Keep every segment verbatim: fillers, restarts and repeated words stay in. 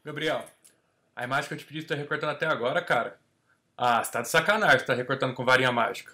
Gabriel, a imagem que eu te pedi, você tá recortando até agora, cara? Ah, você tá de sacanagem, você tá recortando com varinha mágica.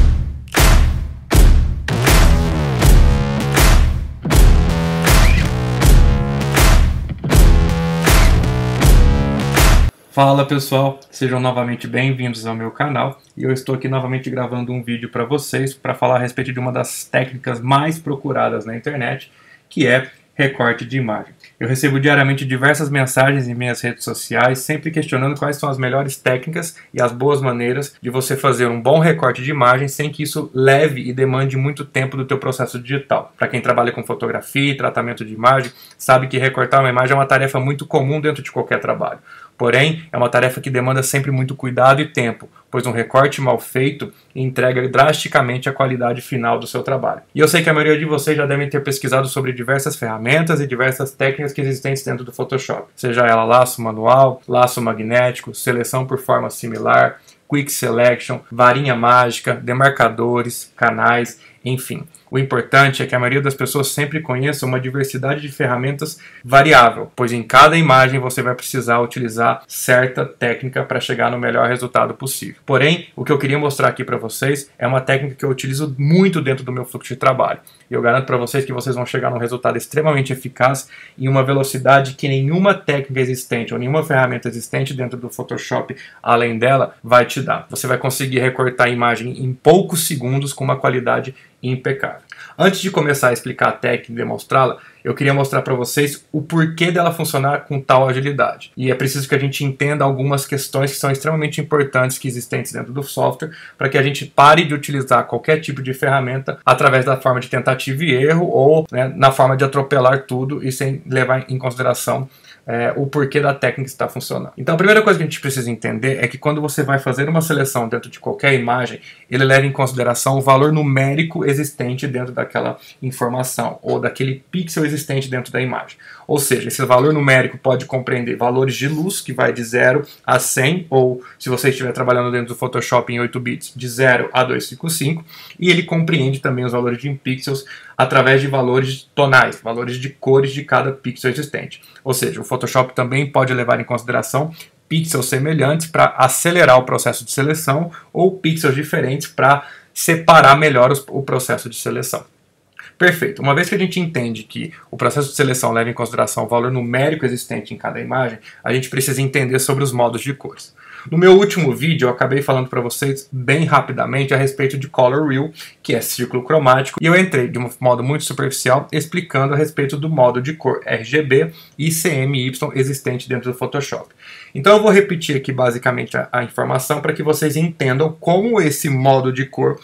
Fala pessoal, sejam novamente bem-vindos ao meu canal e eu estou aqui novamente gravando um vídeo para vocês para falar a respeito de uma das técnicas mais procuradas na internet, que é recorte de imagem. Eu recebo diariamente diversas mensagens em minhas redes sociais, sempre questionando quais são as melhores técnicas e as boas maneiras de você fazer um bom recorte de imagem sem que isso leve e demande muito tempo do teu processo digital. Para quem trabalha com fotografia e tratamento de imagem, sabe que recortar uma imagem é uma tarefa muito comum dentro de qualquer trabalho. Porém, é uma tarefa que demanda sempre muito cuidado e tempo, pois um recorte mal feito entrega drasticamente a qualidade final do seu trabalho. E eu sei que a maioria de vocês já devem ter pesquisado sobre diversas ferramentas e diversas técnicas que existem dentro do Photoshop, seja ela laço manual, laço magnético, seleção por forma similar, Quick Selection, varinha mágica, demarcadores, canais, enfim. O importante é que a maioria das pessoas sempre conheça uma diversidade de ferramentas variável, pois em cada imagem você vai precisar utilizar certa técnica para chegar no melhor resultado possível. Porém, o que eu queria mostrar aqui para vocês é uma técnica que eu utilizo muito dentro do meu fluxo de trabalho. E eu garanto para vocês que vocês vão chegar num resultado extremamente eficaz em uma velocidade que nenhuma técnica existente ou nenhuma ferramenta existente dentro do Photoshop, além dela, vai te dar. Você vai conseguir recortar a imagem em poucos segundos com uma qualidade impecável. Antes de começar a explicar a técnica e demonstrá-la, eu queria mostrar para vocês o porquê dela funcionar com tal agilidade. E é preciso que a gente entenda algumas questões que são extremamente importantes que existentes dentro do software, para que a gente pare de utilizar qualquer tipo de ferramenta através da forma de tentativa e erro ou né, na forma de atropelar tudo e sem levar em consideração É, o porquê da técnica está funcionando. Então a primeira coisa que a gente precisa entender é que quando você vai fazer uma seleção dentro de qualquer imagem, ele leva em consideração o valor numérico existente dentro daquela informação ou daquele pixel existente dentro da imagem. Ou seja, esse valor numérico pode compreender valores de luz, que vai de zero a cem, ou se você estiver trabalhando dentro do Photoshop em oito bits, de zero a duzentos e cinquenta e cinco, e ele compreende também os valores de pixels através de valores tonais, valores de cores de cada pixel existente. Ou seja, o Photoshop também pode levar em consideração pixels semelhantes para acelerar o processo de seleção ou pixels diferentes para separar melhor o processo de seleção. Perfeito. Uma vez que a gente entende que o processo de seleção leva em consideração o valor numérico existente em cada imagem, a gente precisa entender sobre os modos de cores. No meu último vídeo eu acabei falando para vocês bem rapidamente a respeito de Color Wheel, que é círculo cromático, e eu entrei de um modo muito superficial explicando a respeito do modo de cor R G B e C M Y existente dentro do Photoshop. Então eu vou repetir aqui basicamente a, a informação para que vocês entendam como esse modo de cor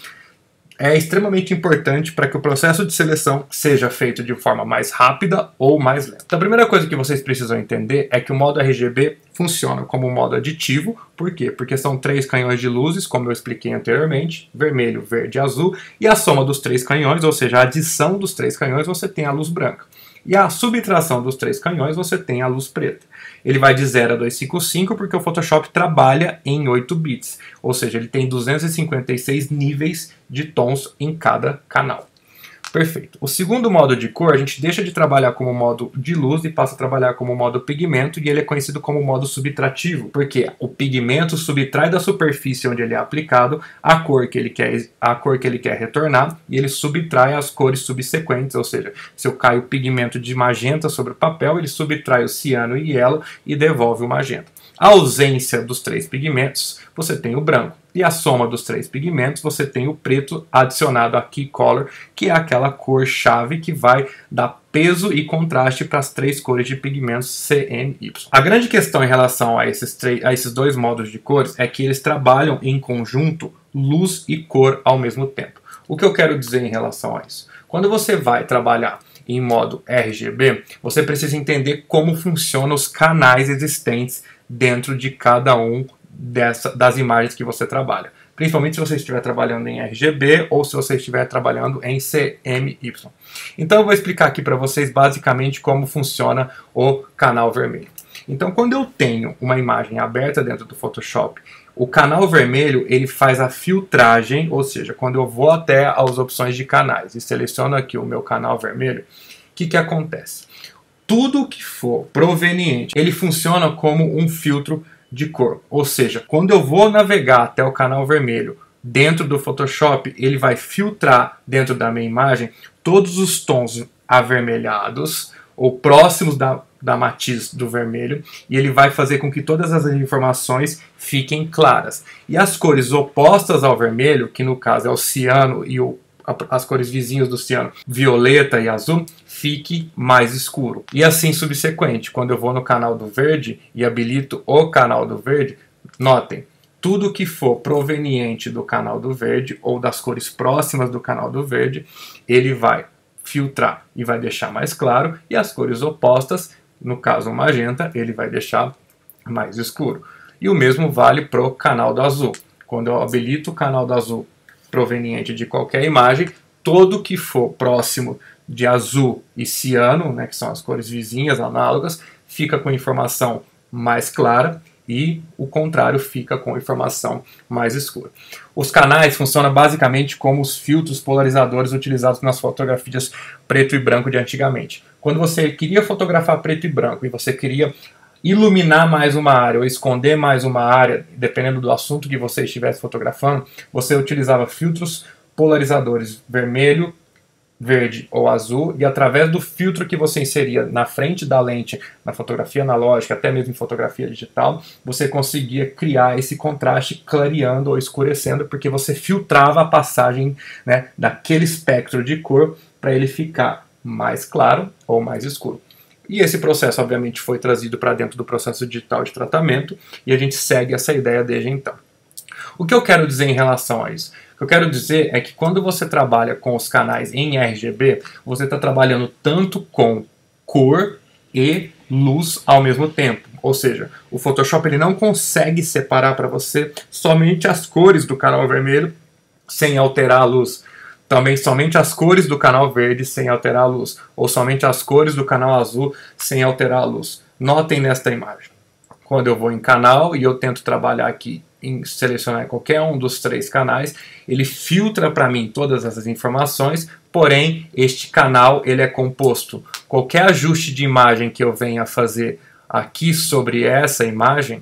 é extremamente importante para que o processo de seleção seja feito de forma mais rápida ou mais lenta. Então a primeira coisa que vocês precisam entender é que o modo R G B funciona como um modo aditivo. Por quê? Porque são três canhões de luzes, como eu expliquei anteriormente, vermelho, verde e azul, e a soma dos três canhões, ou seja, a adição dos três canhões, você tem a luz branca. E a subtração dos três canhões, você tem a luz preta. Ele vai de zero a duzentos e cinquenta e cinco porque o Photoshop trabalha em oito bits, ou seja, ele tem duzentos e cinquenta e seis níveis de tons em cada canal. Perfeito. O segundo modo de cor, a gente deixa de trabalhar como modo de luz e passa a trabalhar como modo pigmento, e ele é conhecido como modo subtrativo, porque o pigmento subtrai da superfície onde ele é aplicado a cor que ele quer, a cor que ele quer retornar, e ele subtrai as cores subsequentes, ou seja, se eu caio o pigmento de magenta sobre o papel, ele subtrai o ciano e yellow e devolve o magenta. A ausência dos três pigmentos, você tem o branco. E a soma dos três pigmentos, você tem o preto adicionado a Key Color, que é aquela cor-chave que vai dar peso e contraste para as três cores de pigmentos C M Y. A grande questão em relação a esses, a esses dois modos de cores é que eles trabalham em conjunto luz e cor ao mesmo tempo. O que eu quero dizer em relação a isso? Quando você vai trabalhar em modo R G B, você precisa entender como funcionam os canais existentes dentro de cada um dessa, das imagens que você trabalha. Principalmente se você estiver trabalhando em R G B ou se você estiver trabalhando em C M Y. Então eu vou explicar aqui para vocês basicamente como funciona o canal vermelho. Então quando eu tenho uma imagem aberta dentro do Photoshop, o canal vermelho ele faz a filtragem, ou seja, quando eu vou até as opções de canais e seleciono aqui o meu canal vermelho, o que, que acontece? tudo que for proveniente, ele funciona como um filtro de cor. Ou seja, quando eu vou navegar até o canal vermelho dentro do Photoshop, ele vai filtrar dentro da minha imagem todos os tons avermelhados ou próximos da, da matiz do vermelho, e ele vai fazer com que todas as informações fiquem claras. E as cores opostas ao vermelho, que no caso é o ciano e o, as cores vizinhas do ciano, violeta e azul, fique mais escuro. E assim subsequente, quando eu vou no canal do verde e habilito o canal do verde, notem, tudo que for proveniente do canal do verde ou das cores próximas do canal do verde, ele vai filtrar e vai deixar mais claro, e as cores opostas, no caso o magenta, ele vai deixar mais escuro. E o mesmo vale para o canal do azul. Quando eu habilito o canal do azul proveniente de qualquer imagem, todo que for próximo de azul e ciano, né, que são as cores vizinhas, análogas, fica com informação mais clara, e o contrário fica com informação mais escura. Os canais funcionam basicamente como os filtros polarizadores utilizados nas fotografias preto e branco de antigamente. Quando você queria fotografar preto e branco e você queria iluminar mais uma área ou esconder mais uma área, dependendo do assunto que você estivesse fotografando, você utilizava filtros polarizadores vermelho, verde ou azul, e através do filtro que você inseria na frente da lente, na fotografia analógica, até mesmo em fotografia digital, você conseguia criar esse contraste clareando ou escurecendo, porque você filtrava a passagem, né, daquele espectro de cor para ele ficar mais claro ou mais escuro. E esse processo, obviamente, foi trazido para dentro do processo digital de tratamento, e a gente segue essa ideia desde então. O que eu quero dizer em relação a isso? O que eu quero dizer é que quando você trabalha com os canais em R G B, você está trabalhando tanto com cor e luz ao mesmo tempo. Ou seja, o Photoshop ele não consegue separar para você somente as cores do canal vermelho sem alterar a luz. Também somente as cores do canal verde sem alterar a luz. Ou somente as cores do canal azul sem alterar a luz. Notem nesta imagem. Quando eu vou em canal e eu tento trabalhar aqui em selecionar qualquer um dos três canais, ele filtra para mim todas essas informações, porém este canal ele é composto. Qualquer ajuste de imagem que eu venha fazer aqui sobre essa imagem,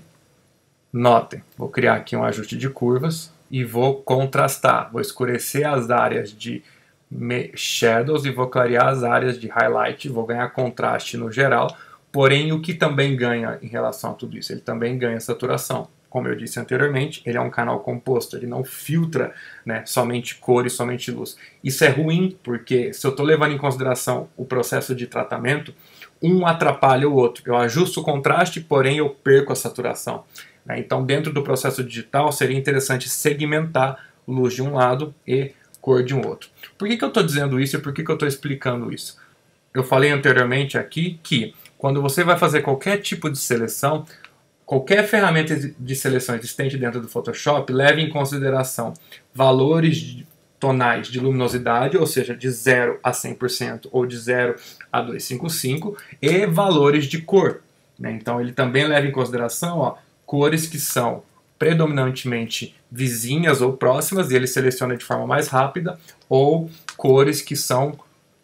notem, vou criar aqui um ajuste de curvas e vou contrastar, vou escurecer as áreas de shadows e vou clarear as áreas de highlight, vou ganhar contraste no geral, porém o que também ganha em relação a tudo isso? Ele também ganha saturação. Como eu disse anteriormente, ele é um canal composto, ele não filtra, né, somente cor e somente luz. Isso é ruim, porque se eu estou levando em consideração o processo de tratamento, um atrapalha o outro. Eu ajusto o contraste, porém eu perco a saturação. Né? Então, dentro do processo digital, seria interessante segmentar luz de um lado e cor de um outro. Por que que eu estou dizendo isso e por que que eu estou explicando isso? Eu falei anteriormente aqui que quando você vai fazer qualquer tipo de seleção, qualquer ferramenta de seleção existente dentro do Photoshop leve em consideração valores tonais de luminosidade, ou seja, de zero a cem por cento ou de zero a duzentos e cinquenta e cinco, e valores de cor. Né? Então ele também leva em consideração ó, cores que são predominantemente vizinhas ou próximas, e ele seleciona de forma mais rápida, ou cores que são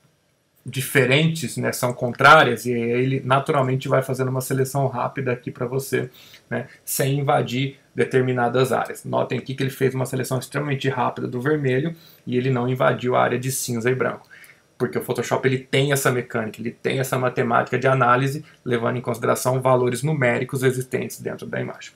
diferentes, né, são contrárias, e ele naturalmente vai fazendo uma seleção rápida aqui para você, né, sem invadir determinadas áreas. Notem aqui que ele fez uma seleção extremamente rápida do vermelho e ele não invadiu a área de cinza e branco, porque o Photoshop ele tem essa mecânica, ele tem essa matemática de análise, levando em consideração valores numéricos existentes dentro da imagem.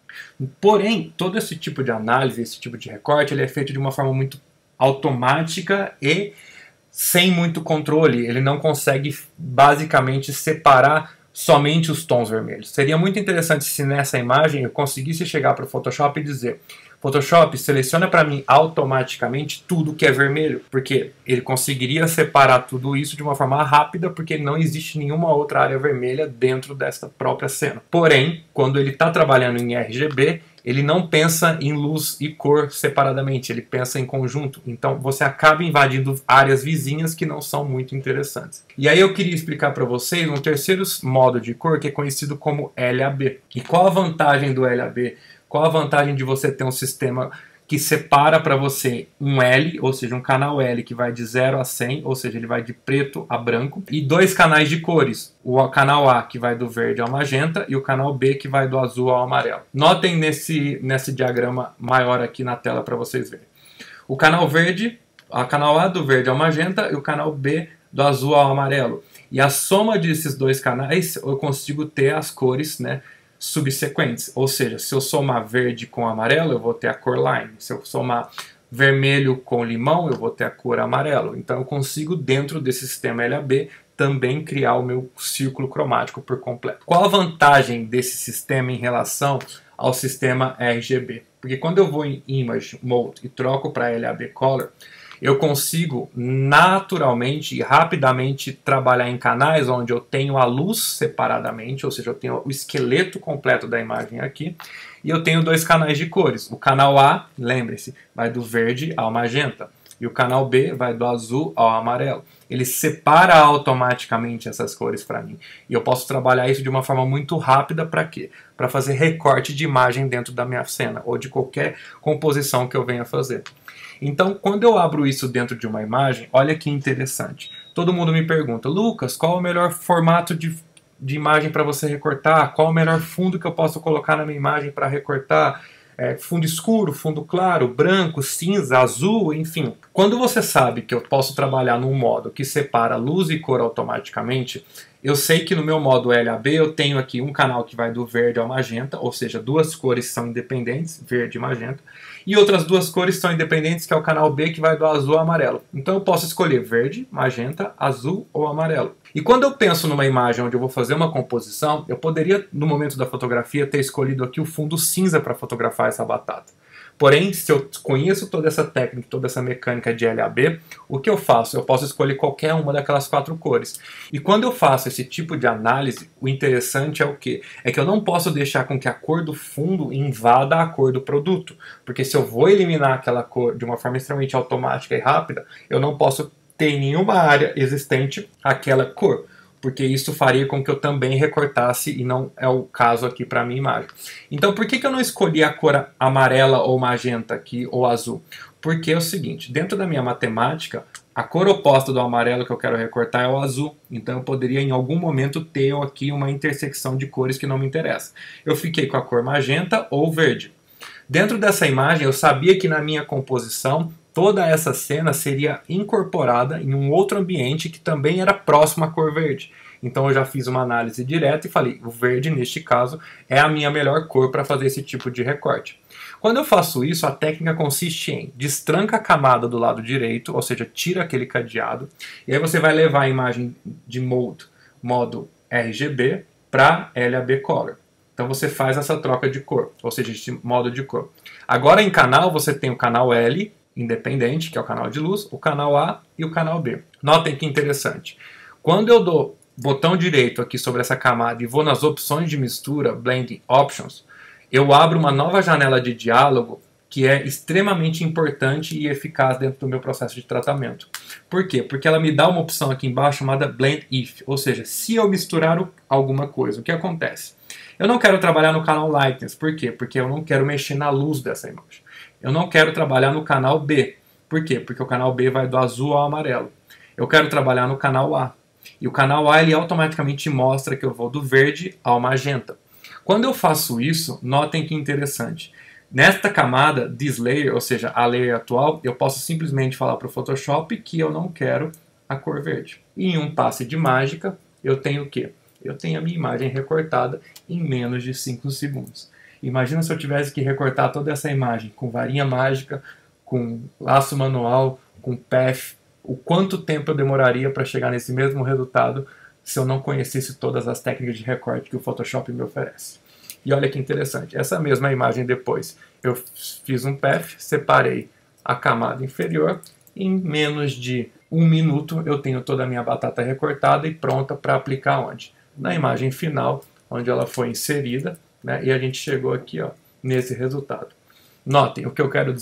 Porém, todo esse tipo de análise, esse tipo de recorte, ele é feito de uma forma muito automática e sem muito controle. Ele não consegue basicamente separar somente os tons vermelhos. Seria muito interessante se nessa imagem eu conseguisse chegar para o Photoshop e dizer: Photoshop, seleciona para mim automaticamente tudo que é vermelho, porque ele conseguiria separar tudo isso de uma forma rápida, porque não existe nenhuma outra área vermelha dentro dessa própria cena. Porém, quando ele está trabalhando em R G B, ele não pensa em luz e cor separadamente, ele pensa em conjunto. Então você acaba invadindo áreas vizinhas que não são muito interessantes. E aí eu queria explicar para vocês um terceiro modo de cor que é conhecido como L A B. E qual a vantagem do L A B? Qual a vantagem de você ter um sistema que separa para você um L, ou seja, um canal L que vai de zero a cem, ou seja, ele vai de preto a branco, e dois canais de cores, o canal A que vai do verde ao magenta e o canal B que vai do azul ao amarelo. Notem nesse, nesse diagrama maior aqui na tela para vocês verem. O canal verde, o canal A do verde ao magenta e o canal B do azul ao amarelo. E a soma desses dois canais eu consigo ter as cores, né, subsequentes, ou seja, se eu somar verde com amarelo, eu vou ter a cor lime. Se eu somar vermelho com limão, eu vou ter a cor amarelo. Então eu consigo, dentro desse sistema L A B, também criar o meu círculo cromático por completo. Qual a vantagem desse sistema em relação ao sistema R G B? Porque quando eu vou em Image Mode e troco para L A B Color, eu consigo naturalmente e rapidamente trabalhar em canais onde eu tenho a luz separadamente, ou seja, eu tenho o esqueleto completo da imagem aqui, e eu tenho dois canais de cores. O canal A, lembre-se, vai do verde ao magenta, e o canal B vai do azul ao amarelo. Ele separa automaticamente essas cores para mim. E eu posso trabalhar isso de uma forma muito rápida para quê? Para fazer recorte de imagem dentro da minha cena, ou de qualquer composição que eu venha fazer. Então, quando eu abro isso dentro de uma imagem, olha que interessante. Todo mundo me pergunta, Lucas, qual é o melhor formato de, de imagem para você recortar? Qual é o melhor fundo que eu posso colocar na minha imagem para recortar? É, fundo escuro, fundo claro, branco, cinza, azul, enfim. Quando você sabe que eu posso trabalhar num modo que separa luz e cor automaticamente, eu sei que no meu modo L A B eu tenho aqui um canal que vai do verde ao magenta, ou seja, duas cores são independentes, verde e magenta, e outras duas cores são independentes, que é o canal B que vai do azul ao amarelo. Então eu posso escolher verde, magenta, azul ou amarelo. E quando eu penso numa imagem onde eu vou fazer uma composição, eu poderia, no momento da fotografia, ter escolhido aqui o fundo cinza para fotografar essa batata. Porém, se eu conheço toda essa técnica, toda essa mecânica de L A B, o que eu faço? Eu posso escolher qualquer uma daquelas quatro cores. E quando eu faço esse tipo de análise, o interessante é o quê? É que eu não posso deixar com que a cor do fundo invada a cor do produto. Porque se eu vou eliminar aquela cor de uma forma extremamente automática e rápida, eu não posso ter em nenhuma área existente aquela cor, porque isso faria com que eu também recortasse, e não é o caso aqui para a minha imagem. Então por que, que eu não escolhi a cor amarela ou magenta aqui, ou azul? Porque é o seguinte, dentro da minha matemática, a cor oposta do amarelo que eu quero recortar é o azul, então eu poderia em algum momento ter aqui uma intersecção de cores que não me interessa. Eu fiquei com a cor magenta ou verde. Dentro dessa imagem eu sabia que na minha composição toda essa cena seria incorporada em um outro ambiente que também era próximo à cor verde. Então eu já fiz uma análise direta e falei, o verde neste caso é a minha melhor cor para fazer esse tipo de recorte. Quando eu faço isso, a técnica consiste em destranca a camada do lado direito, ou seja, tira aquele cadeado, e aí você vai levar a imagem de mode, modo R G B, para L A B Color. Então você faz essa troca de cor, ou seja, esse modo de cor. Agora em canal você tem o canal L, independente, que é o canal de luz, o canal A e o canal B. Notem que interessante. Quando eu dou botão direito aqui sobre essa camada e vou nas opções de mistura, Blending Options, eu abro uma nova janela de diálogo que é extremamente importante e eficaz dentro do meu processo de tratamento. Por quê? Porque ela me dá uma opção aqui embaixo chamada Blend If, ou seja, se eu misturar alguma coisa, o que acontece? Eu não quero trabalhar no canal Lightness, por quê? Porque eu não quero mexer na luz dessa imagem. Eu não quero trabalhar no canal B, por quê? Porque o canal B vai do azul ao amarelo. Eu quero trabalhar no canal A, e o canal A ele automaticamente mostra que eu vou do verde ao magenta. Quando eu faço isso, notem que interessante. Nesta camada, this layer, ou seja, a layer atual, eu posso simplesmente falar para o Photoshop que eu não quero a cor verde. E em um passe de mágica, eu tenho o quê? Eu tenho a minha imagem recortada em menos de cinco segundos. Imagina se eu tivesse que recortar toda essa imagem com varinha mágica, com laço manual, com path, o quanto tempo eu demoraria para chegar nesse mesmo resultado se eu não conhecesse todas as técnicas de recorte que o Photoshop me oferece. E olha que interessante, essa mesma imagem depois, eu fiz um path, separei a camada inferior, em menos de um minuto eu tenho toda a minha batata recortada e pronta para aplicar onde? Na imagem final, onde ela foi inserida, né, e a gente chegou aqui ó, nesse resultado. Notem o que eu quero dizer.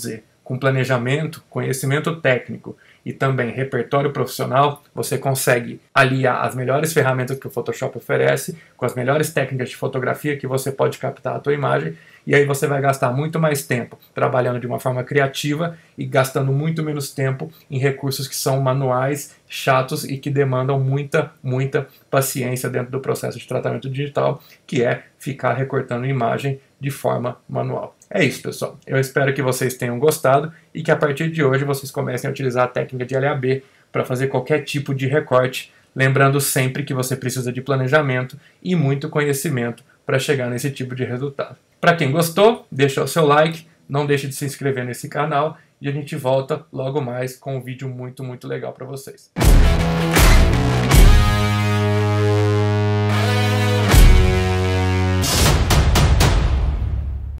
com planejamento, conhecimento técnico e também repertório profissional, você consegue aliar as melhores ferramentas que o Photoshop oferece com as melhores técnicas de fotografia que você pode captar a tua imagem, e aí você vai gastar muito mais tempo trabalhando de uma forma criativa e gastando muito menos tempo em recursos que são manuais, chatos e que demandam muita, muita paciência dentro do processo de tratamento digital, que é ficar recortando imagem de forma manual. É isso, pessoal. Eu espero que vocês tenham gostado e que a partir de hoje vocês comecem a utilizar a técnica de L A B para fazer qualquer tipo de recorte, lembrando sempre que você precisa de planejamento e muito conhecimento para chegar nesse tipo de resultado. Para quem gostou, deixa o seu like, não deixe de se inscrever nesse canal e a gente volta logo mais com um vídeo muito, muito legal para vocês.